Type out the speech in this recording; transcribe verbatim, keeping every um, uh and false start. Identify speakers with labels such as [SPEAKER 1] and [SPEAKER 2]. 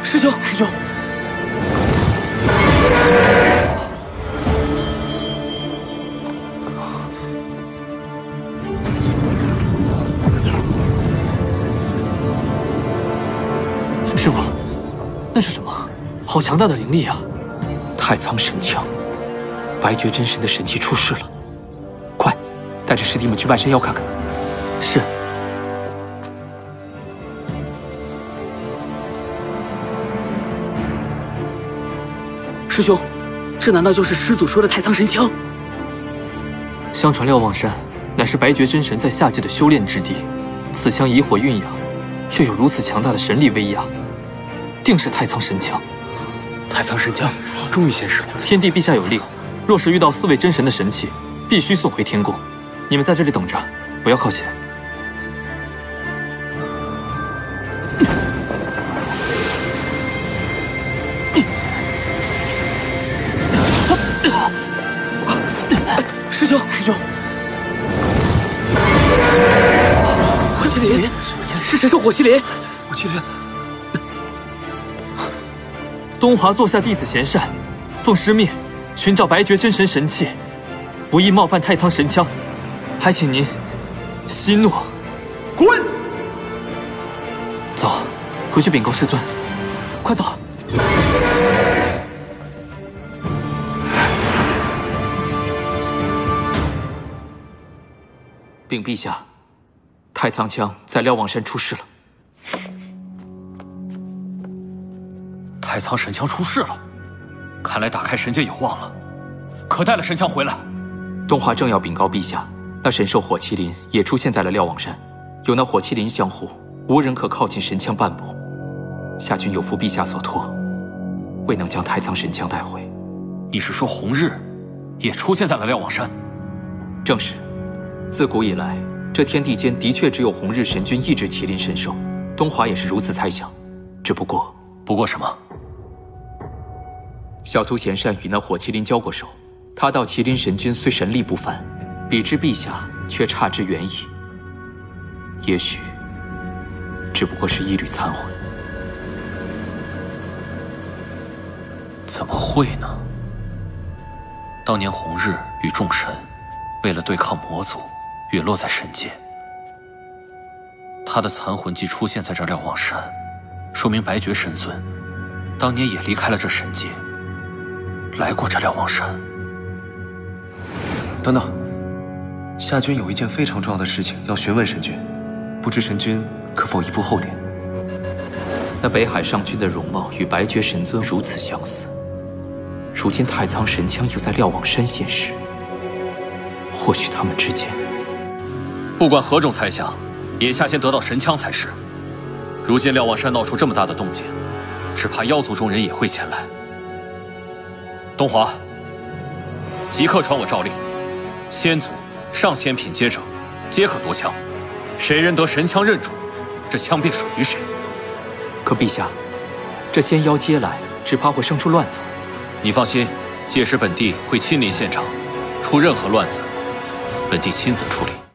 [SPEAKER 1] 师兄，师兄。 师傅，那是什么？好强大的灵力啊！
[SPEAKER 2] 太仓神枪，白绝真神的神器出世了。快，带着师弟们去半山腰看看。
[SPEAKER 1] 是。师兄，这难道就是师祖说的太仓神枪？相传瞭望山乃是白绝真神在夏季的修炼之地，此枪以火蕴养，又有如此强大的神力威压。 定是太仓神枪，
[SPEAKER 2] 太仓神枪终于现世了。
[SPEAKER 1] 天帝陛下有令，若是遇到四位真神的神器，必须送回天宫。你们在这里等着，不要靠前。师兄，师兄，火麒麟，是神兽火麒麟，
[SPEAKER 2] 火麒麟。
[SPEAKER 1] 东华座下弟子贤善，奉师命寻找白绝真神神器，无意冒犯太仓神枪，还请您息怒。
[SPEAKER 2] 滚！
[SPEAKER 1] 走，回去禀告师尊。快走！
[SPEAKER 2] 禀陛下，太仓枪在瞭望山出世了。
[SPEAKER 3] 太仓神枪出世了，看来打开神界有望了。可带了神枪回来。
[SPEAKER 2] 东华正要禀告陛下，那神兽火麒麟也出现在了瞭望山，有那火麒麟相护，无人可靠近神枪半步。夏军有负陛下所托，未能将太仓神枪带回。
[SPEAKER 3] 你是说红日也出现在了瞭望山？
[SPEAKER 2] 正是。自古以来，这天地间的确只有红日神君一只麒麟神兽，东华也是如此猜想。只不过，
[SPEAKER 3] 不过什么？
[SPEAKER 2] 小徒贤善与那火麒麟交过手，他道麒麟神君虽神力不凡，比之陛下却差之远矣。也许只不过是一缕残魂。
[SPEAKER 3] 怎么会呢？当年红日与众神为了对抗魔族，陨落在神界。他的残魂既出现在这瞭望山，说明白绝神尊当年也离开了这神界。 来过这瞭望山。
[SPEAKER 4] 等等，夏军有一件非常重要的事情要询问神君，不知神君可否移步后殿？
[SPEAKER 2] 那北海上君的容貌与白绝神尊如此相似，如今太仓神枪又在瞭望山现世，或许他们之间……
[SPEAKER 3] 不管何种猜想，眼下先得到神枪才是。如今瞭望山闹出这么大的动静，只怕妖族中人也会前来。 东华，即刻传我诏令，仙族、上仙品阶者，皆可夺枪。谁人得神枪认主，这枪便属于谁。
[SPEAKER 2] 可陛下，这仙妖皆来，只怕会生出乱子。
[SPEAKER 3] 你放心，届时本帝会亲临现场，出任何乱子，本帝亲自处理。